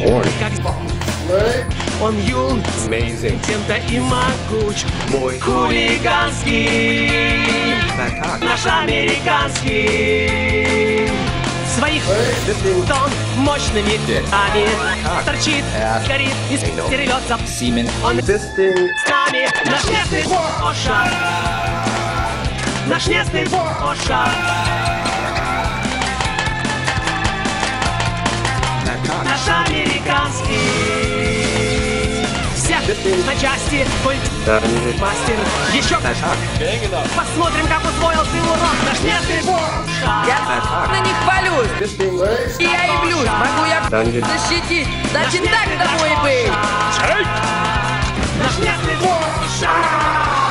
Как он юн, тем-то и могуч. Мой хулиганский, наш американский. Своих тон мощными руками торчит, горит и рвется. Он с нами, наш местный Оша. Наш местный Оша. Наш американский. Всех на части мастер. Еще посмотрим, как усвоил ты урок. Наш местный Оша. Я на них хвалюсь. И я явлюсь. Могу я защитить. Значит так тобой и быть. Наш местный Оша.